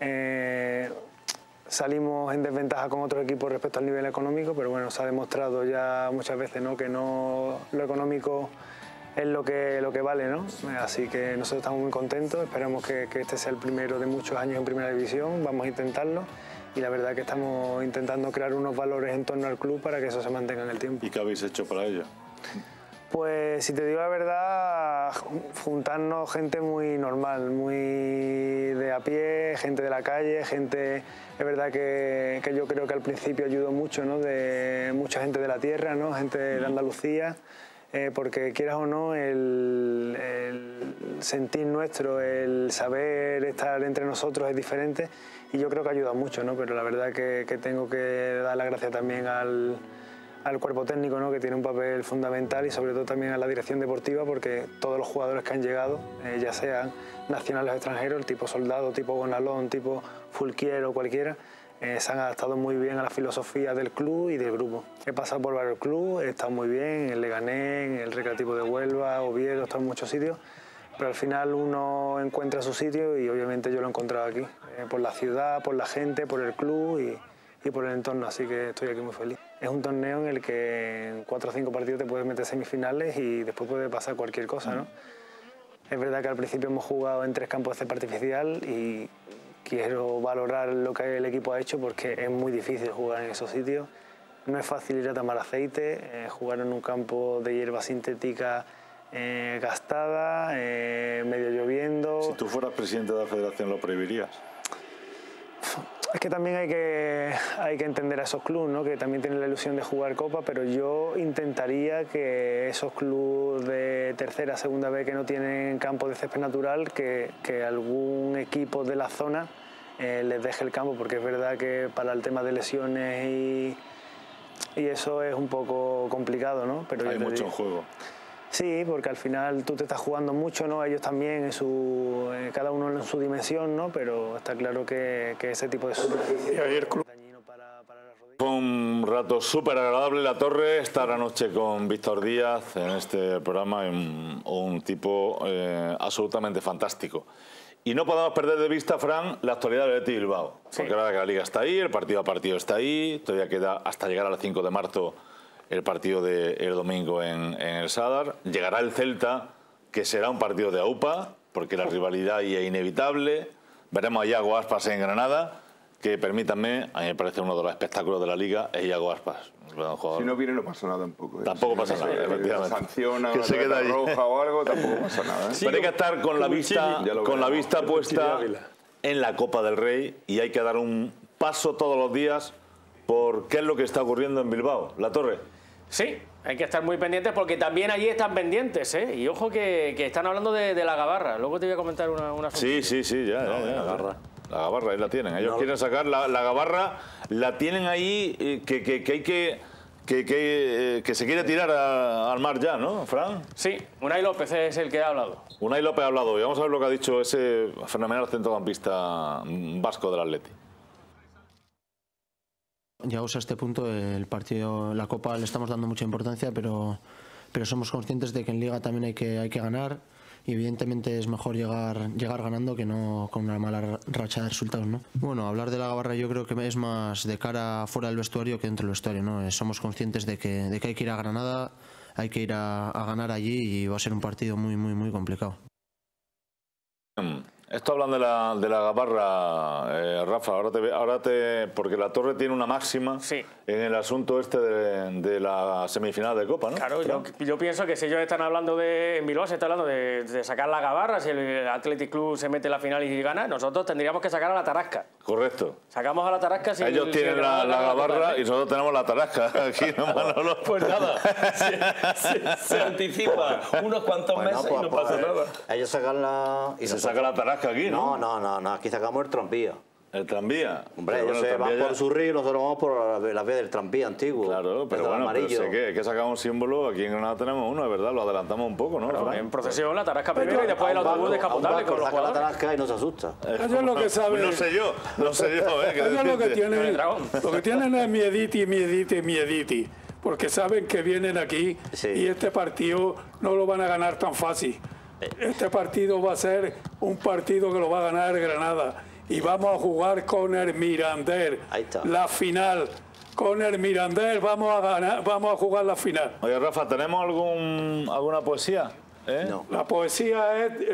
salimos en desventaja con otros equipos respecto al nivel económico, pero bueno, se ha demostrado ya muchas veces, ¿no?, que no lo económico es lo que vale, ¿no? Así que nosotros estamos muy contentos, esperamos que este sea el primero de muchos años en Primera División, vamos a intentarlo y la verdad que estamos intentando crear unos valores en torno al club para que eso se mantenga en el tiempo. ¿Y qué habéis hecho para ello? Pues si te digo la verdad, juntarnos gente muy normal, muy de a pie, gente de la calle, gente, es verdad que yo creo que al principio ayudó mucho, ¿no?, de mucha gente de la tierra, ¿no?, gente de Andalucía, porque quieras o no, el sentir nuestro, el saber estar entre nosotros es diferente y yo creo que ayuda mucho, ¿no?, pero la verdad que tengo que dar las gracias también al cuerpo técnico, ¿no?, que tiene un papel fundamental y sobre todo también a la dirección deportiva porque todos los jugadores que han llegado, ya sean nacionales o extranjeros, el tipo Soldado, tipo Gonalón, tipo Fulquier o cualquiera, se han adaptado muy bien a la filosofía del club y del grupo. He pasado por varios clubes, he estado muy bien en el Leganés, en el Recreativo de Huelva, Oviedo, he estado en muchos sitios, pero al final uno encuentra su sitio y obviamente yo lo he encontrado aquí, por la ciudad, por la gente, por el club y por el entorno, así que estoy aquí muy feliz. Es un torneo en el que en 4 o 5 partidos te puedes meter semifinales y después puede pasar cualquier cosa, ¿no? Es verdad que al principio hemos jugado en 3 campos de césped artificial y quiero valorar lo que el equipo ha hecho porque es muy difícil jugar en esos sitios. No es fácil ir a tomar aceite, jugar en un campo de hierba sintética gastada, medio lloviendo. Si tú fueras presidente de la federación, ¿lo prohibirías? Es que también hay que entender a esos clubes, ¿no?, que también tienen la ilusión de jugar Copa, pero yo intentaría que esos clubes de tercera, segunda B que no tienen campo de césped natural, que algún equipo de la zona les deje el campo, porque es verdad que para el tema de lesiones y eso es un poco complicado, ¿no? Pero hay mucho en juego. Sí, porque al final tú te estás jugando mucho, ¿no? Ellos también, cada uno en su dimensión, ¿no? Pero está claro que ese tipo de superficie es dañino para las rodillas. Fue un rato súper agradable, La Torre, estar anoche con Víctor Díaz en este programa, un tipo absolutamente fantástico. Y no podemos perder de vista, Fran, la actualidad del Athletic Bilbao. Porque ahora que la Liga está ahí, el partido a partido está ahí, todavía queda hasta llegar al 5 de marzo el partido del domingo en el Sadar. Llegará el Celta, que será un partido de AUPA, porque la rivalidad ahí es inevitable. Veremos a Iago Aspas en Granada, que permítanme, a mí me parece uno de los espectáculos de la Liga, es Iago Aspas. Si no viene no pasa nada tampoco. Tampoco pasa nada, efectivamente. Sanciona, que se queda roja o algo, tampoco pasa nada. Pero hay que estar con la vista puesta en la Copa del Rey y hay que dar un paso todos los días por qué es lo que está ocurriendo en Bilbao. La Torre. Sí, hay que estar muy pendientes porque también allí están pendientes, ¿eh? Y ojo que están hablando de la Gabarra. Luego te voy a comentar una... Sí, ya. La Gabarra, ahí la tienen. Ellos quieren sacar la Gabarra, la tienen ahí, que se quiere tirar al mar ya, ¿no, Fran? Sí, Unai López es el que ha hablado. Unai López ha hablado y vamos a ver lo que ha dicho ese fenomenal centrocampista vasco del Atleti. Llegados a este punto, el partido, la Copa le estamos dando mucha importancia, pero somos conscientes de que en Liga también hay que ganar y evidentemente es mejor llegar ganando que no con una mala racha de resultados, ¿no? Bueno, hablar de la Gabarra yo creo que es más de cara fuera del vestuario que dentro del vestuario, ¿no? Somos conscientes de que hay que ir a Granada, hay que ir a ganar allí y va a ser un partido muy complicado. Esto hablan de la gabarra, Rafa, porque la Torre tiene una máxima en el asunto este de la semifinal de Copa, ¿no? Claro, yo pienso que si ellos están hablando en Bilbao se está hablando de sacar la gabarra, si el Athletic Club se mete en la final y gana, nosotros tendríamos que sacar a la Tarasca. Correcto. Sacamos a la Tarasca si ellos tienen la gabarra y nosotros tenemos la Tarasca aquí, ¿no, Manolo? Pues nada, se anticipa unos cuantos meses y no pasa nada. Ellos sacan la... Y se saca la Tarasca aquí, ¿no? No, aquí sacamos el tranvía. ¿El tranvía? Hombre, ellos se van por su río y nosotros vamos por la vía del tranvía antiguo. Claro, pero bueno, pero sé que sacamos un símbolo, aquí en Granada tenemos uno, es verdad, lo adelantamos un poco, ¿no? Claro, en procesión la Tarasca primero y después el autobús descapotable con los saca la jugadores. Tarasca y no se asusta. Ellos lo que saben... No sé yo, ellos lo que tienen es miediti, porque saben que vienen aquí y este partido no lo van a ganar tan fácil. Este partido va a ser un partido que lo va a ganar Granada. Y vamos a jugar con el Mirandés. La final. Con el Mirandés vamos a jugar la final. Oye, Rafa, ¿tenemos alguna poesía? No. La poesía es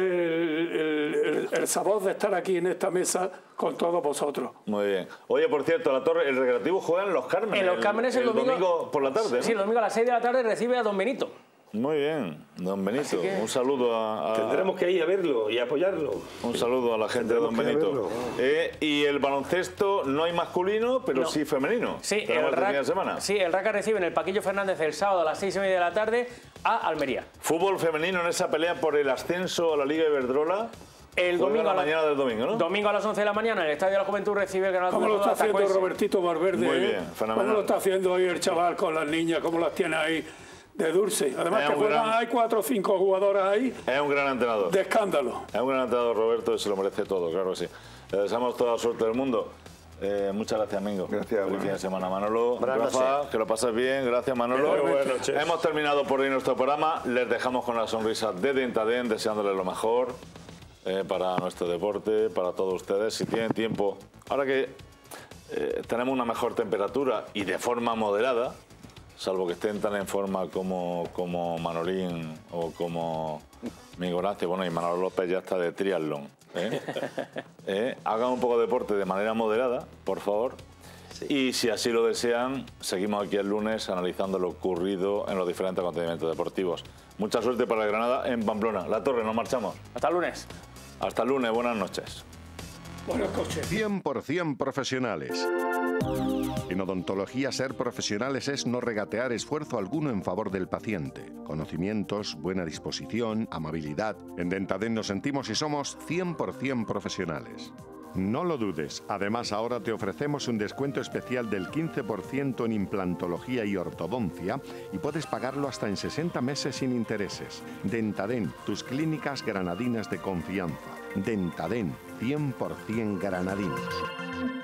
el sabor de estar aquí en esta mesa con todos vosotros. Muy bien. Oye, por cierto, la Torre, el Recreativo juega en Los Cármenes. En Los Cármenes el domingo por la tarde, ¿no? Sí, el domingo a las 6 de la tarde recibe a Don Benito. Muy bien, Don Benito. Un saludo a... Tendremos que ir a verlo y apoyarlo. Un saludo a la gente de Don Benito. Y el baloncesto no hay masculino, pero sí femenino. Sí, el Raca recibe en el Paquillo Fernández el sábado a las 6:30 de la tarde a Almería. Fútbol femenino en esa pelea por el ascenso a la Liga Iberdrola. El domingo a la mañana del domingo, ¿no? Domingo a las 11 de la mañana en el Estadio de la Juventud recibe el Granada. ¿Cómo lo está haciendo Robertito Valverde? Muy bien, fenomenal. ¿Cómo lo está haciendo ahí el chaval con las niñas? ¿Cómo las tiene ahí? De dulce. Además que juegan, hay 4 o 5 jugadoras ahí. Es un gran entrenador. De escándalo. Es un gran entrenador, Roberto, y se lo merece todo, claro que sí. Le deseamos toda la suerte del mundo. Muchas gracias, Mingo. Gracias. Feliz fin de semana, Manolo. Rafa, que lo pases bien. Gracias, Manolo. Buenas noches. Hemos terminado por hoy nuestro programa. Les dejamos con la sonrisa de Dentaden, deseándoles lo mejor para nuestro deporte, para todos ustedes. Si tienen tiempo, ahora que tenemos una mejor temperatura y de forma moderada, salvo que estén tan en forma como Manolín o como Mingo Horacio, bueno, y Manolo López ya está de triatlón. Hagan un poco de deporte de manera moderada, por favor. Y si así lo desean, seguimos aquí el lunes analizando lo ocurrido en los diferentes acontecimientos deportivos. Mucha suerte para el Granada en Pamplona. La Torre, nos marchamos. Hasta el lunes. Hasta el lunes, buenas noches. Buenas noches. 100% profesionales. En odontología, ser profesionales es no regatear esfuerzo alguno en favor del paciente. Conocimientos, buena disposición, amabilidad. En Dentaden nos sentimos y somos 100% profesionales. No lo dudes, además ahora te ofrecemos un descuento especial del 15% en implantología y ortodoncia y puedes pagarlo hasta en 60 meses sin intereses. Dentaden, tus clínicas granadinas de confianza. Dentaden, 100% granadinos.